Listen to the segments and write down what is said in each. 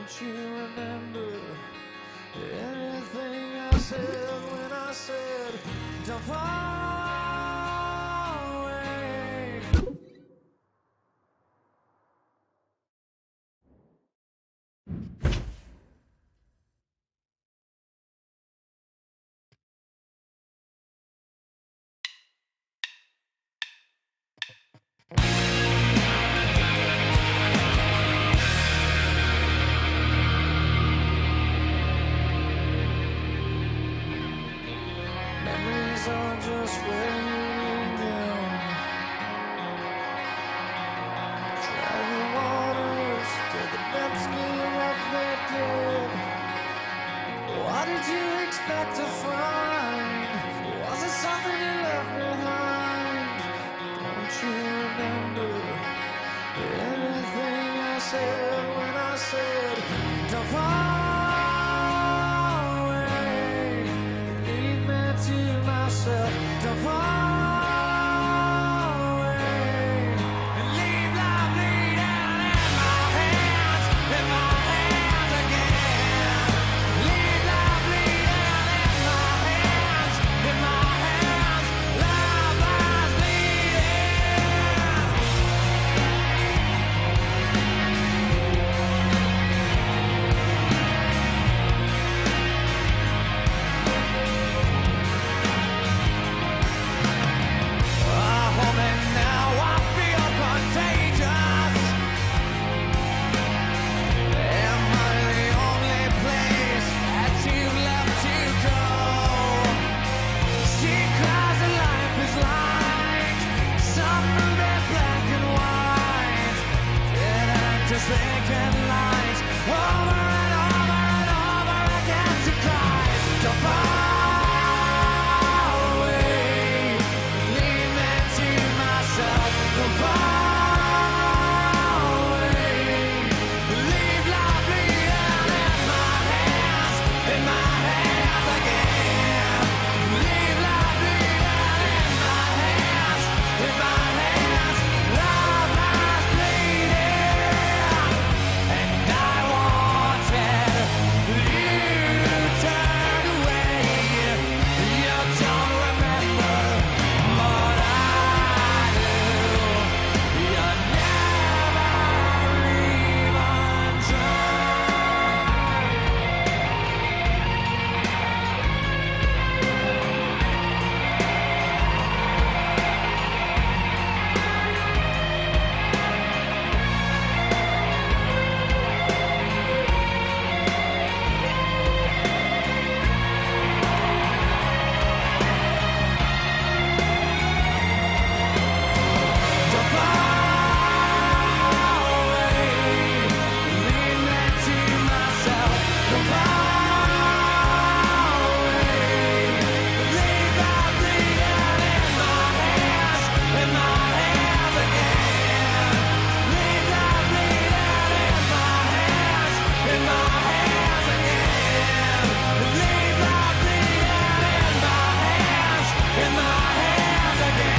Don't you remember everything I said when I said don't fall away? Memories are just raining down. Try the waters till the depths give up their dead. What did you expect to find? Was it something you left behind? Don't you remember everything I said when I said don't fall away? Leave me to myself. Don't fall away and leave life bleeding in my hands again. Leave life bleeding in my hands. Life lies bleeding. Hold me now, I feel contagious. Am I the only place that you've left to go? She cries that life is like some movie black and white. Dead actors thinking lies over and over and over again. She cries, don't fall away. Leave me to myself. Don't fall away. Leave life bleeding in my hands again. Leave life bleeding in my hands. Life lies bleeding. And I wanted you turned away. You don't remember what I do. You never even don't fall away. Leave me to myself. Don't fall away. Leave life bleeding in my hands again. Leave life bleeding in my hands again. Leave life bleeding in my hands again.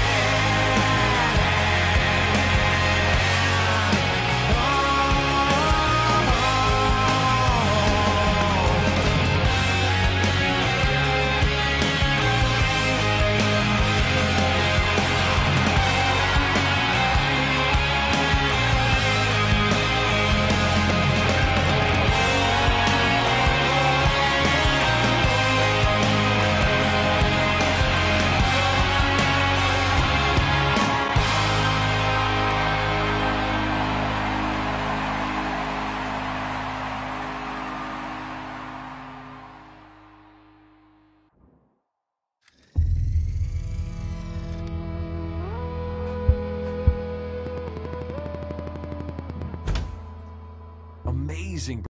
Amazing.